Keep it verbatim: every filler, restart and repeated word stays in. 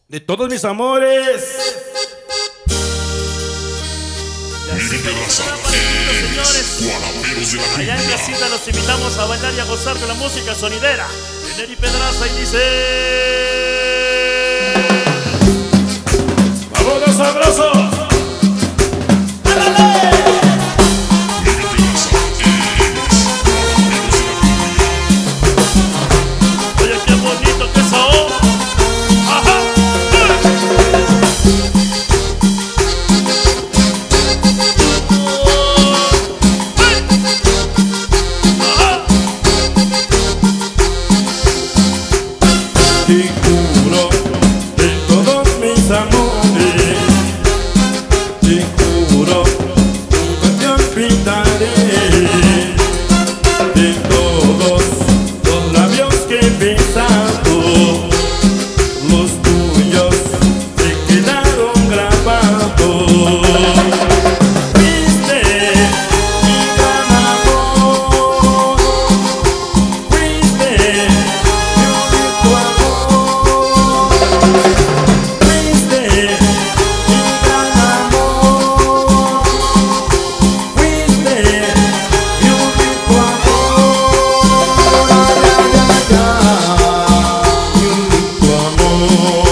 de todos mis amores. Y así que señores, allá en casita los invitamos a bailar y a gozar con la música sonidera de Neri Pedraza y dice: ¡vámonos sabrosos! Oye, qué bonito que es ahora. Ajá. Te juro de todos mis amores, te juro nunca te olvidaré. De todos los labios que he besado, los tuyos se quedaron grabados. Fuiste mi gran amor, fuiste mi único amor, fuiste mi gran amor, fuiste mi único amor, ay, ay, ay, ay, mi único amor.